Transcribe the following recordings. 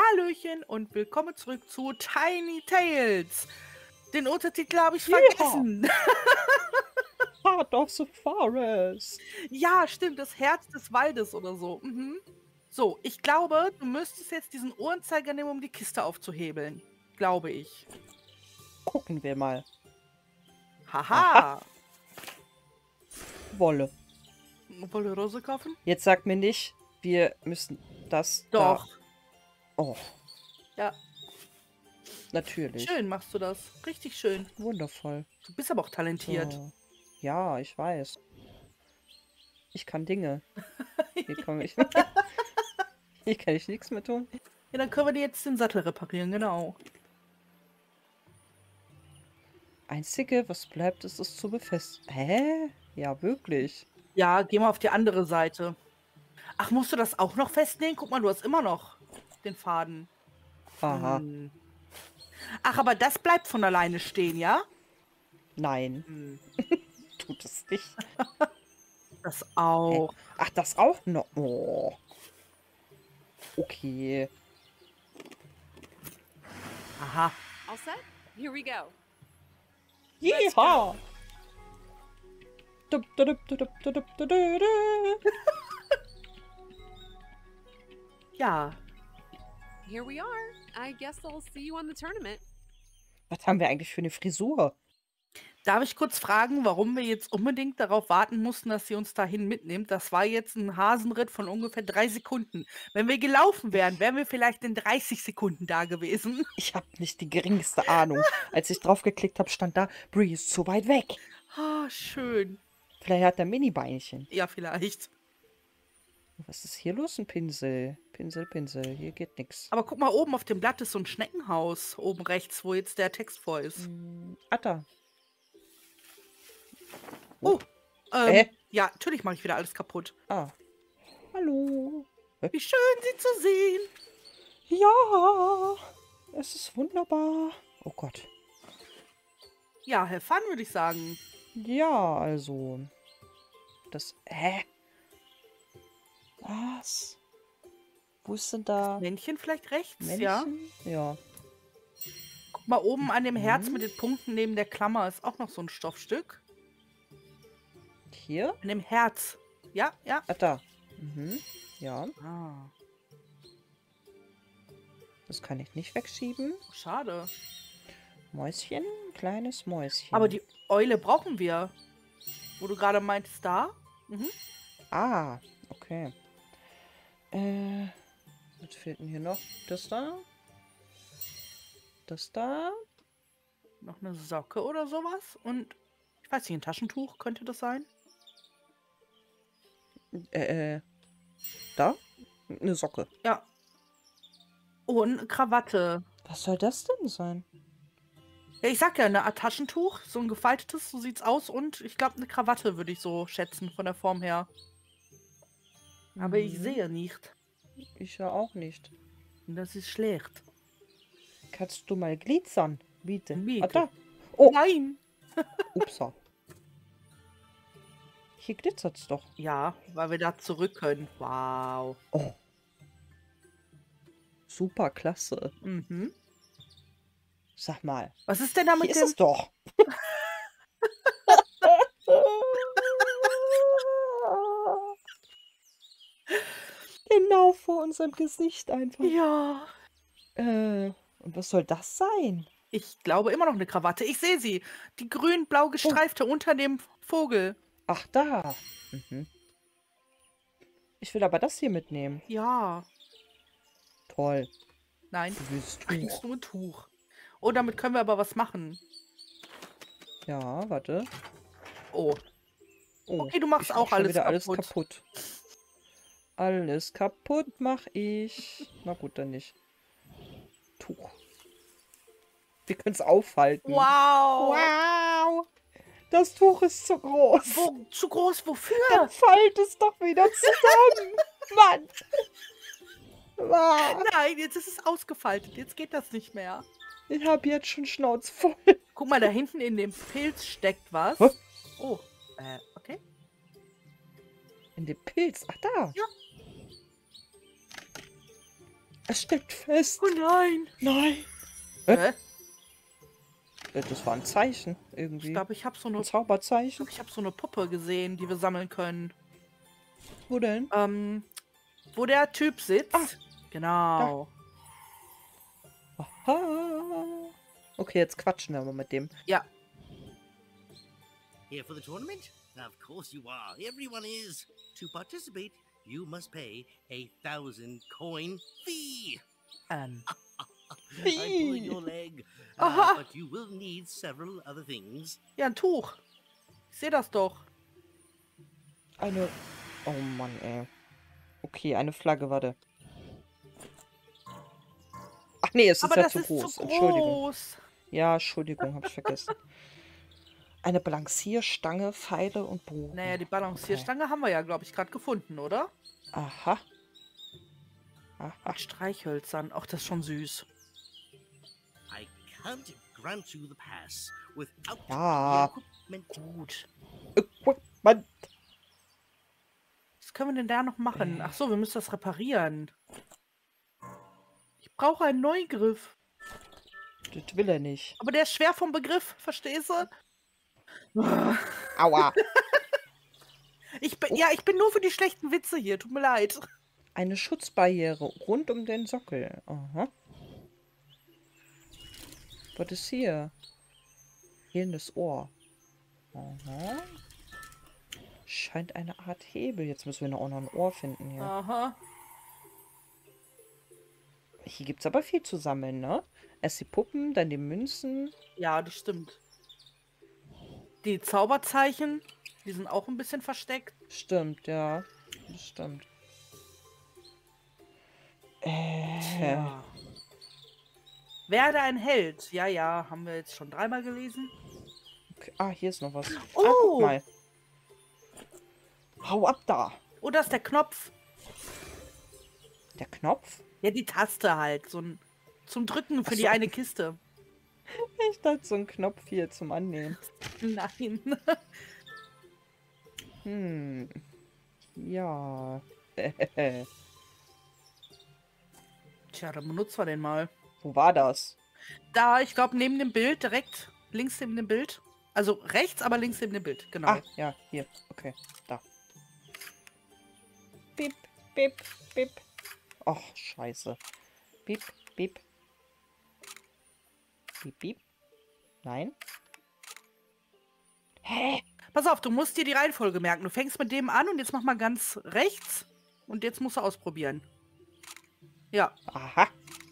Hallöchen und willkommen zurück zu Tiny Tales. Den Untertitel habe ich Yeehaw! vergessen. Heart of the Forest. Ja, stimmt, das Herz des Waldes oder so. So, ich glaube, du müsstest jetzt diesen Uhrenzeiger nehmen, um die Kiste aufzuhebeln. Glaube ich. Gucken wir mal. Aha, Haha. Wolle. Wollen wir Rose kaufen? Jetzt sag mir nicht, wir müssen das da. Doch. Oh, Ja, natürlich. schön machst du das. Richtig schön. Wundervoll. Du bist aber auch talentiert. So. Ja, ich weiß. Ich kann Dinge. Hier kann ich, hier kann ich nichts mehr tun. Ja, dann können wir dir jetzt den Sattel reparieren, genau. Einzige, was bleibt, ist es zu befestigen. Hä? Ja, wirklich. Ja, geh mal auf die andere Seite. Ach, musst du das auch noch festnehmen? Guck mal, du hast immer noch den Faden. Aha. Ach, aber das bleibt von alleine stehen, ja? Nein, tut es nicht. Das Hä? auch. Ach, das auch noch. Oh. Okay. Aha. All set? Here we go. Yeehaw! Dup, dup, dup, dup, dup, dup, dup, dup. Ja. Here we are. I guess I'll see you on the tournament. Was haben wir eigentlich für eine Frisur? Darf ich kurz fragen, warum wir jetzt unbedingt darauf warten mussten, dass sie uns dahin mitnimmt? Das war jetzt ein Hasenritt von ungefähr 3 Sekunden. Wenn wir gelaufen wären, wären wir vielleicht in 30 Sekunden da gewesen. Ich habe nicht die geringste Ahnung. Als ich draufgeklickt habe, stand da, Bree ist zu weit weg. Ah, schön. Vielleicht hat er Mini-Beinchen. Ja, vielleicht. Was ist hier los? Ein Pinsel. Pinsel, Pinsel. Hier geht nichts. Aber guck mal, oben auf dem Blatt ist so ein Schneckenhaus. Oben rechts, wo jetzt der Text vor ist. Da. Oh, ja, natürlich mache ich wieder alles kaputt. Ah. Hallo. Wie schön, Sie zu sehen. Ja. Es ist wunderbar. Oh Gott. Ja, Herr Fun, würde ich sagen. Ja, also. Das. Hä? Was? Wo ist denn da? Männchen vielleicht rechts, Männchen? ja? Ja. Guck mal, oben an dem Herz mit den Punkten neben der Klammer ist auch noch so ein Stoffstück. Hier? An dem Herz. Ja, ja. Ah, da. Ja. Ah, Das kann ich nicht wegschieben. schade. Mäuschen, kleines Mäuschen. Aber die Eule brauchen wir. Wo du gerade meintest, da? Ah, okay. Was fehlt denn hier noch? Das da? Das da? Noch eine Socke oder sowas. Und, ich weiß nicht, ein Taschentuch könnte das sein? Da? Eine Socke. Ja. Oh, und eine Krawatte. Was soll das denn sein? Ja, ich sag ja, eine Art Taschentuch. So ein gefaltetes, so sieht's aus. Und ich glaube, eine Krawatte würde ich so schätzen, von der Form her. Aber ich sehe nicht. Ich ja auch nicht. Und das ist schlecht. Kannst du mal glitzern? Bitte. Bitte. Ah, da. Oh, Nein! upsa. Hier glitzert's doch. Ja, weil wir da zurück können. Wow. Oh. Super klasse. Sag mal. Was ist denn da Hier mit ist dem... es doch. Genau vor unserem Gesicht einfach. Ja. Und was soll das sein? Ich glaube immer noch eine Krawatte. Ich sehe sie. Die grün-blau gestreifte unter dem Vogel. Ach, da. Ich will aber das hier mitnehmen. Ja. Toll. Nein. Du willst Ach, ist Tuch. nur ein Tuch. Oh, damit können wir aber was machen. Ja, warte. Oh. Oh, Okay, du machst ich auch mach schon alles wieder alles kaputt. kaputt. Alles kaputt mach ich. Na gut, dann nicht. Tuch. Wir können es aufhalten. Wow. Wow. Das Tuch ist zu groß. Zu groß wofür? Dann faltet es doch wieder zusammen. Mann. Ah, Nein, jetzt ist es ausgefaltet. Jetzt geht das nicht mehr. ich habe jetzt schon Schnauze voll. Guck mal, da hinten in dem Pilz steckt was. Hä? Oh, okay. In dem Pilz. Ach, da. Ja. Es steckt fest. Oh nein. Nein. Hä? Das war ein Zeichen Ich irgendwie. glaube, ich habe so eine Ein Zauberzeichen. Puppe gesehen, die wir sammeln können. Wo denn? Wo der Typ sitzt. Ah, Genau. Aha. Okay, jetzt quatschen wir mal mit dem. Ja. Here for the tournament? Of course you are. Everyone is. To participate, you must pay a 1,000 coin fee. I'm pulling your leg, Aha. but you will need several other things. Ja, ein Tuch. Ich sehe das doch. Eine... Oh Mann, ey. Okay, eine Flagge, warte. Ach nee, es ist Aber ja das zu ist groß. zu Entschuldigung. groß. Ja, Entschuldigung, hab ich vergessen. Eine Balancierstange, Pfeile und Bogen. Naja, die Balancierstange haben wir ja, glaube ich, gerade gefunden, oder? Aha. Aha. Mit Streichhölzern. Ach, das ist schon süß. I can't grant you the pass without Ja. the equipment. Gut. Equipment. Was können wir denn da noch machen? Ach so, wir müssen das reparieren. Ich brauche einen Neugriff. Das will er nicht. Aber der ist schwer vom Begriff, verstehst du? Aua. Ich bin nur für die schlechten Witze hier. Tut mir leid. Eine Schutzbarriere rund um den Sockel. Aha. Was ist hier? Hehlendes Ohr. Aha. Scheint eine Art Hebel. Jetzt müssen wir auch noch ein Ohr finden hier. Aha. Hier gibt es aber viel zu sammeln, ne? Erst die Puppen, dann die Münzen. Ja, das stimmt. Die Zauberzeichen, die sind auch ein bisschen versteckt. Stimmt, ja. Das stimmt. Ja. Werde ein Held. Ja, ja, haben wir jetzt schon 3-mal gelesen. Okay. Ah, hier ist noch was. Ah, Oh! guck mal. Hau ab da. Oh, das ist der Knopf. Der Knopf? Ja, die Taste halt. Zum Drücken für Ach die so. eine Kiste. Ich dachte, so ein Knopf hier zum Annehmen. Nein. Hm. Ja. Tja, dann benutzen wir den mal. Wo war das? Da, ich glaube, neben dem Bild, direkt links neben dem Bild. Also rechts, aber links neben dem Bild. Genau. Ah, ja, hier. Okay, da. Bip, bip, bip. Och, scheiße. Bip, bip. Bip, bip. Nein. Hä? Pass auf, du musst dir die Reihenfolge merken. Du fängst mit dem an und jetzt mach mal ganz rechts. Und jetzt musst du ausprobieren. Ja. Aha.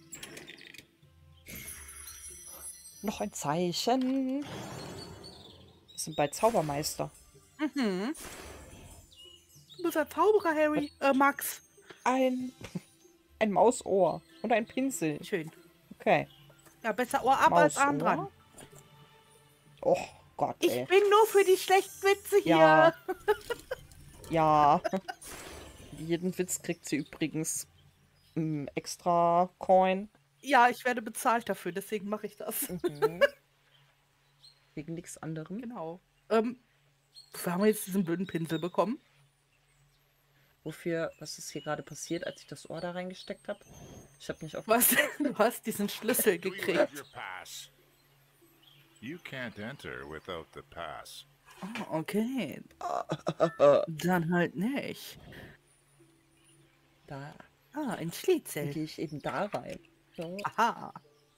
Noch ein Zeichen. Wir sind bei Zaubermeister. Mhm. Du bist ein Zauberer, Harry. Max. Ein Mausohr und ein Pinsel. Schön. Okay. Ja, besser Ohr ab als Arm Mausohr. dran. Oh Gott, Ich ey. bin nur für die schlechten Witze hier. Ja. Ja. Jeden Witz kriegt sie übrigens extra Coin. Ja, ich werde bezahlt dafür, deswegen mache ich das. Mhm. Wegen nichts anderem. Genau. Wofür haben wir jetzt diesen blöden Pinsel bekommen? Wofür, was ist hier gerade passiert, als ich das Ohr da reingesteckt habe? Ich habe nicht auf... Was? Du hast diesen Schlüssel Do you have gekriegt. your pass? You can't enter without the pass. Oh, okay. Dann halt nicht. Da Ah, ein Schlitzel. gehe ich eben da rein. So. Aha.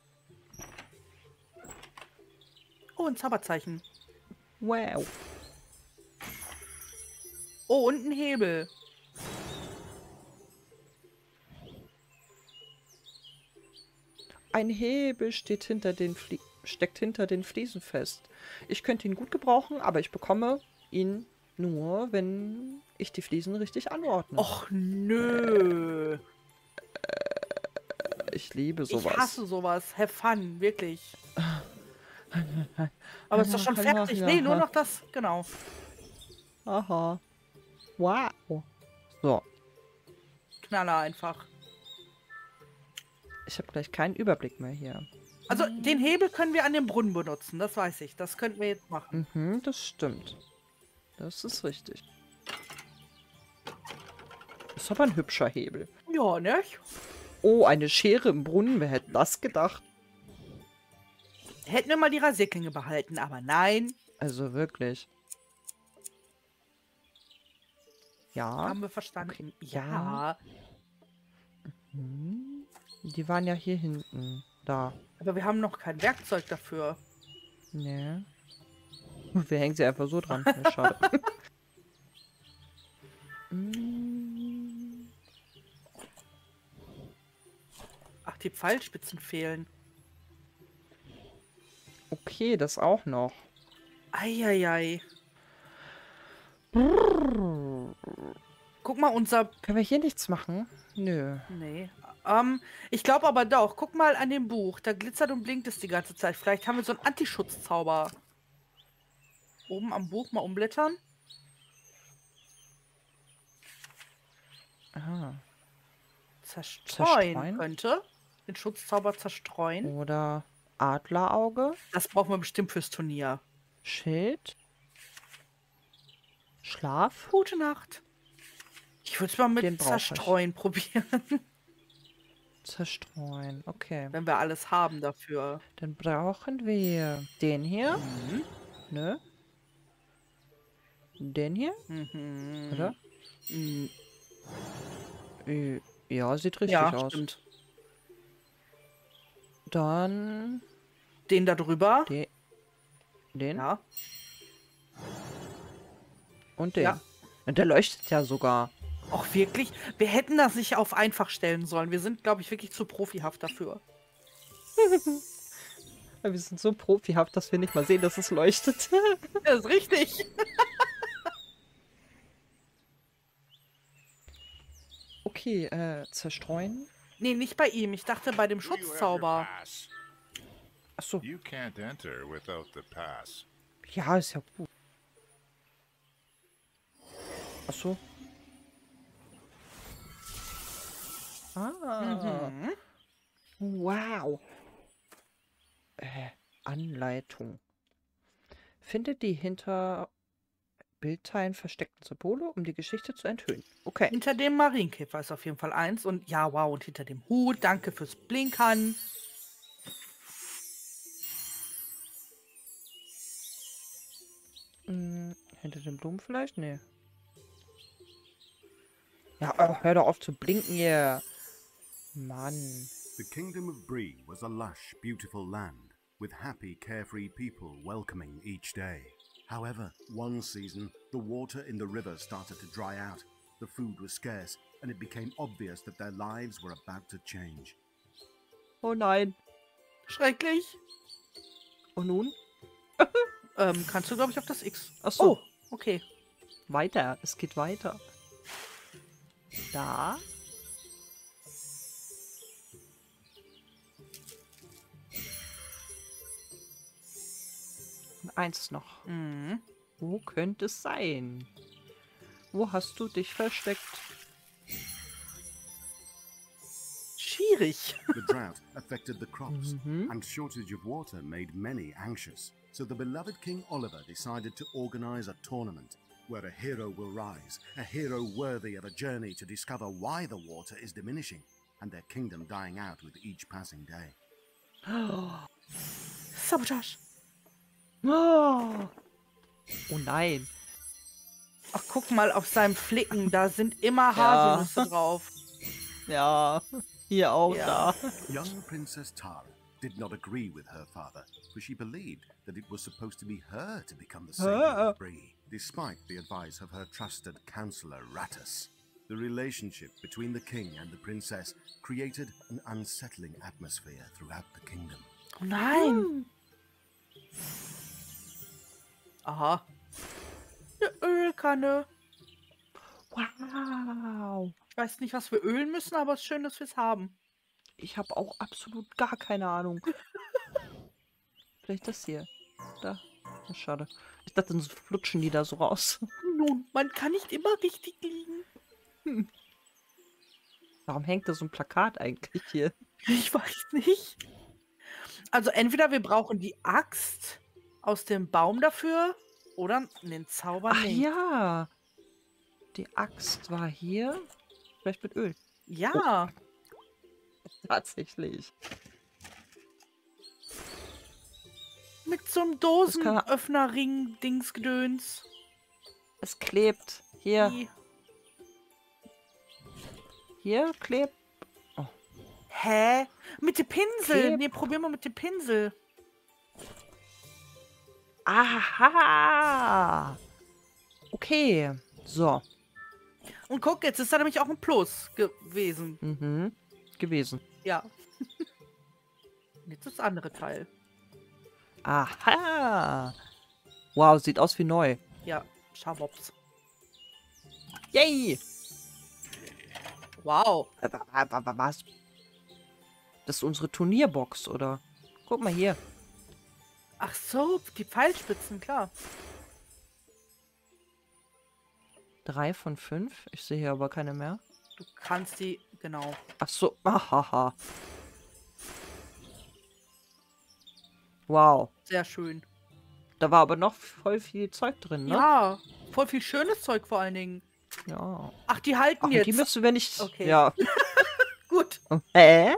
Oh, ein Zauberzeichen. Wow. Oh, und ein Hebel. Ein Hebel steckt hinter den Fliesen fest. Ich könnte ihn gut gebrauchen, aber ich bekomme ihn nur, wenn ich die Fliesen richtig anordne. Och, nö. Ich liebe Ich sowas. hasse sowas. Have fun, wirklich. Aber ist doch schon fertig. Nee, nur noch das. Genau. Aha. Wow. So, Knaller einfach. ich habe gleich keinen Überblick mehr hier. Also, den Hebel können wir an dem Brunnen benutzen. Das weiß ich. Das könnten wir jetzt machen. Mhm, das stimmt. Das ist richtig. Ist aber ein hübscher Hebel. Ja, ne? Oh, eine Schere im Brunnen. Wer hätte das gedacht? Hätten wir mal die Rasierklinge behalten, aber nein. Also wirklich. Ja. Haben wir verstanden. Ja. Hm. Die waren ja hier hinten. Da. Aber wir haben noch kein Werkzeug dafür. Nee. Wir hängen sie einfach so dran. Ja, schade. Hm. Ach, die Pfeilspitzen fehlen. Okay, das auch noch. Eieiei. Brrr. Guck mal, unser... Können wir hier nichts machen? Nö. Nee. Ich glaube aber doch. Guck mal an dem Buch. Da glitzert und blinkt es die ganze Zeit. Vielleicht haben wir so einen Antischutzzauber. Oben am Buch mal umblättern. Aha. Zerstreuen könnte. Den Schutzzauber zerstreuen. Oder Adlerauge. Das brauchen wir bestimmt fürs Turnier. Schild. Schlaf. Gute Nacht. Ich würde es mal Den mit brauch ich. Zerstreuen probieren. Zerstreuen. Okay. Wenn wir alles haben dafür. Dann brauchen wir den hier. Mhm. Ne? Den hier? Mhm. Oder? Mhm. Ja, sieht richtig Ja, aus. stimmt. Dann Den da drüber. den Ja. und den. Ja. Und der leuchtet ja sogar. Auch wirklich? Wir hätten das nicht auf einfach stellen sollen. Wir sind, glaube ich, wirklich zu profihaft dafür. Wir sind so profihaft, dass wir nicht mal sehen, dass es leuchtet. Das ist richtig. Okay, zerstreuen. Nee, nicht bei ihm. Ich dachte bei dem Do you have your Schutzzauber. pass? Achso. You can't enter without the pass. Ja, ist ja gut. Achso. Ah. Mhm. Wow. Anleitung. Finde die hinter Bildteilen versteckten Symbole, um die Geschichte zu enthüllen. Okay. Hinter dem Marienkäfer ist auf jeden Fall eins. Und ja, wow. Und hinter dem Hut. Danke fürs Blinkern. Hinter den Blumen vielleicht? Nee. Ja, hör doch auf zu blinken hier. Mann. The kingdom of Bree was a lush, beautiful land, with happy, carefree people welcoming each day. However, one season, the water in the river started to dry out, the food was scarce, and it became obvious that their lives were about to change. Oh nein. Schrecklich. Und nun? Kannst du, glaube ich, auf das X. Achso. Oh, okay. Weiter. Es geht weiter. Da. Und eins noch. Mhm. Wo könnte es sein? Wo hast du dich versteckt? Schwierig. The drought affected the crops, Mhm. and shortage of water made many anxious. So the beloved King Oliver decided to organize a tournament where a hero will rise, a hero worthy of a journey to discover why the water is diminishing and their kingdom dying out with each passing day. Sabotage. Oh, oh nein. Ach, guck mal auf seinem Flicken. Da sind immer Ja. Haselnüsse drauf. Ja, hier auch Ja. da. Young Princess Tara did not agree with her father, for she believed that it was supposed to be her to become the savior of Bree, despite the advice of her trusted counselor Rattus. The relationship between the king and the princess created an unsettling atmosphere throughout the kingdom. Oh nein. Aha. Eine Ölkanne. Wow. Ich weiß nicht, was wir ölen müssen, aber es ist schön, dass wir es haben. Ich habe auch absolut gar keine Ahnung. Vielleicht das hier. Da. Oh, schade. Ich dachte, dann flutschen die da so raus. Nun, man kann nicht immer richtig liegen. Warum hängt da so ein Plakat eigentlich hier? Ich weiß nicht. Also entweder wir brauchen die Axt aus dem Baum dafür oder den Zauber Ach nicht. ja. Die Axt war hier. Vielleicht mit Öl. Ja. Tatsächlich. Mit so einem Dosenöffner-Ring-Dingsgedöns. Es klebt. Hier. Wie- Hier klebt. Hä? Mit dem Pinsel. Kleb- Nee, probier mal mit dem Pinsel. Aha. Okay. So. Und guck, jetzt ist da nämlich auch ein Plus gewesen. Mhm. Gewesen. Ja. Und jetzt das andere Teil. Aha. Wow, sieht aus wie neu. Ja, Schabops. Yay. Wow. Was? Das ist unsere Turnierbox, oder? Guck mal hier. Ach so, die Pfeilspitzen, klar. 3 von 5. Ich sehe hier aber keine mehr. Du kannst die, genau. Ach so. Ahaha. Wow. Sehr schön. Da war aber noch voll viel Zeug drin, ne? Ja, voll viel schönes Zeug vor allen Dingen. Ja. Ach, die halten Ach, und jetzt. die müssen wir nicht... Okay. Ja. Gut. Hä?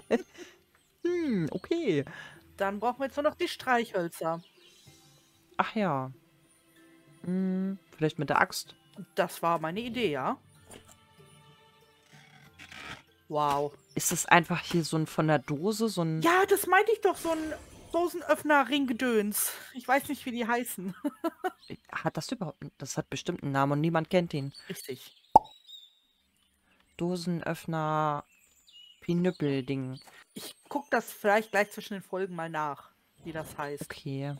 Okay. Dann brauchen wir jetzt nur noch die Streichhölzer. Ach ja. Vielleicht mit der Axt. Das war meine Idee, ja. Wow. Ist das einfach hier so ein von der Dose, so ein... Ja, das meinte ich doch, so ein Dosenöffner-Ringgedöns. Ich weiß nicht, wie die heißen. Hat das überhaupt... Das hat bestimmt einen Namen und niemand kennt ihn. Richtig. Dosenöffner... Pinüppel-Ding. Ich gucke das vielleicht gleich zwischen den Folgen mal nach, wie das heißt. Okay.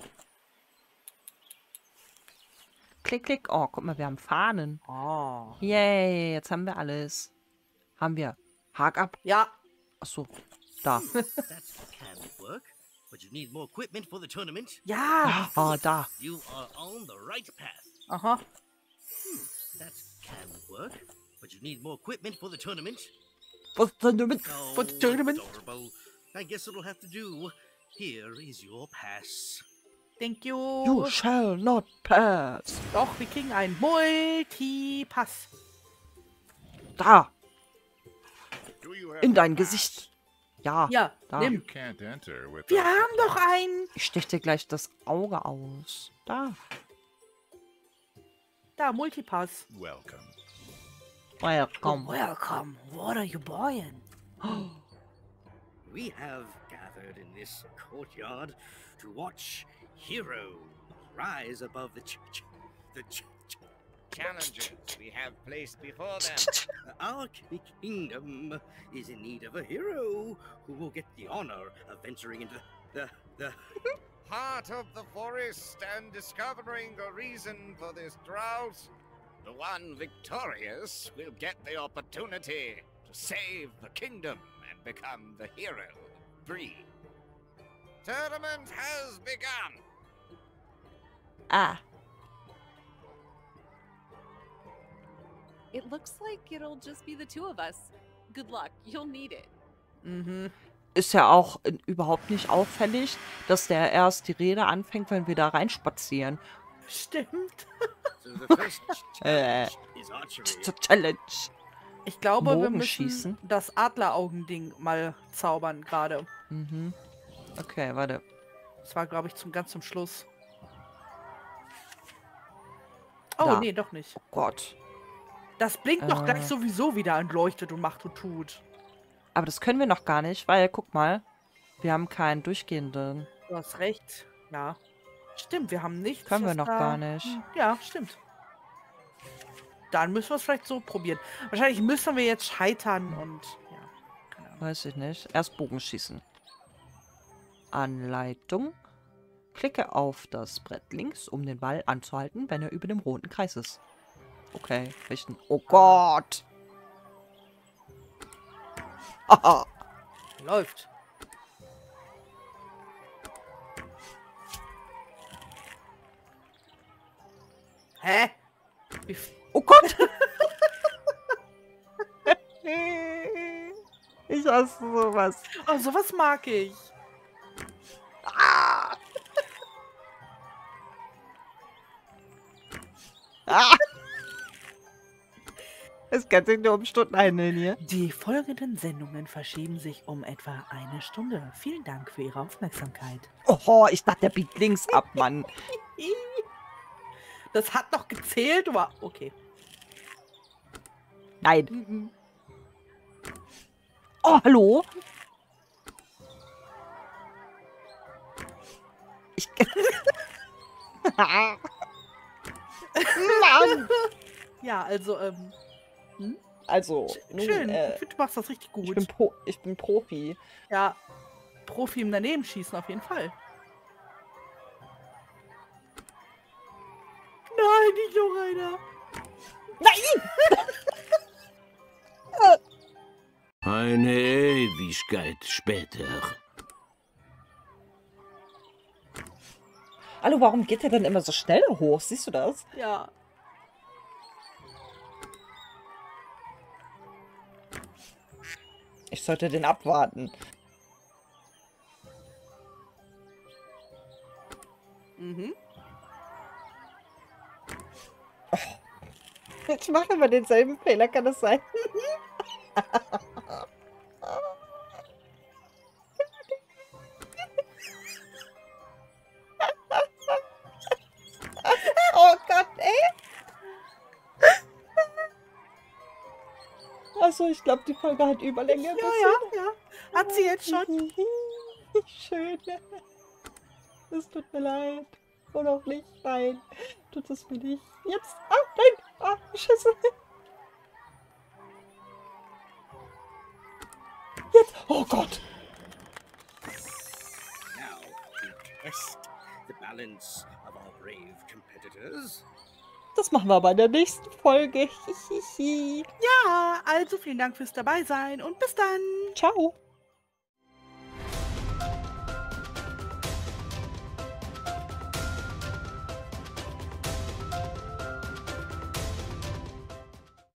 Klick, klick. Oh, guck mal, wir haben Fahnen. Oh. Yay, jetzt haben wir alles. Haben wir. Hak ab. Ja, Achso, da. That can work, but you need more equipment for the tournament. ja. Ah, da. You are on the right path. Aha. That can work, but you need more equipment for the tournament. Was denn damit? Oh, For the tournament? adorable. I guess it'll have to do. Here is your pass. Thank You you. shall not pass. Doch, wir kriegen einen Multipass. Da, Do you have in a dein pass? Gesicht. Ja, Ja, da. You nimm. can't enter without Wir the haben doch pass. einen. Ich stech dir gleich das Auge aus. Da. Da, Multipass. Welcome. Welcome. Welcome. What are you buying? We have gathered in this courtyard to watch heroes rise above the Challenges we have placed before them. Our kingdom is in need of a hero who will get the honor of venturing into the Heart of the forest and discovering the reason for this drought. The one victorious will get the opportunity to save the kingdom and become the hero. Bree. Tournament has begun. Ah. It looks like it'll just be the two of us. Good luck. You'll need it. Mhm. Ist ja auch überhaupt nicht auffällig, dass der erst die Rede anfängt, wenn wir da reinspazieren. Stimmt. So the first Äh. challenge is archery. Challenge. Ich glaube, wir müssen Bogenschießen. das Adleraugending mal zaubern gerade. Mhm. Okay, warte. Das war, glaube ich, ganz zum Schluss. Oh, Da. nee, doch nicht. Oh Gott. Das blinkt doch gleich Äh. sowieso wieder und leuchtet und macht und tut. Aber das können wir noch gar nicht, weil, guck mal, wir haben keinen durchgehenden. Du hast recht. Ja. Stimmt, wir haben nichts. Können wir was noch da- gar nicht. Ja, stimmt. Dann müssen wir es vielleicht so probieren. Wahrscheinlich müssen wir jetzt scheitern und ja, keine Ahnung. Weiß ich nicht. Erst Bogenschießen. Anleitung. Klicke auf das Brett links, um den Ball anzuhalten, wenn er über dem roten Kreis ist. Okay, richten. Oh Gott! Haha. Läuft. Hä? Wie f- Oh Gott! Ich hasse sowas. Oh, sowas mag ich. Ah! Ah! Es kann sich nur um Stunden handeln hier. Die folgenden Sendungen verschieben sich um etwa eine Stunde. Vielen Dank für Ihre Aufmerksamkeit. Oh, ich dachte, der biegt links ab, Mann. Das hat noch gezählt, aber okay. Nein. Oh, hallo? Ich... Mann! Ja, also, Also, schön. Ich finde, du machst das richtig gut. Ich bin Profi. Ja, Profi im Danebenschießen auf jeden Fall. Nein, nicht noch einer. Nein! Eine Ewigkeit später. Hallo, warum geht der denn immer so schnell hoch? Siehst du das? Ja. Ich sollte den abwarten. Mhm. Oh. Ich mache immer denselben Fehler, kann das sein? Oh Gott, ey! Also, ich glaube, die Folge hat Überlänge. Ja. Hat sie jetzt schon? Schön. Es tut mir leid. Oder auch nicht. Nein. Tut es mir nicht. Jetzt. Ah, nein. Ah, Scheiße. Jetzt. Oh Gott. Now, to test the balance of our brave competitors. Das machen wir aber in der nächsten Folge. Ja, also vielen Dank fürs Dabeisein und bis dann. Ciao.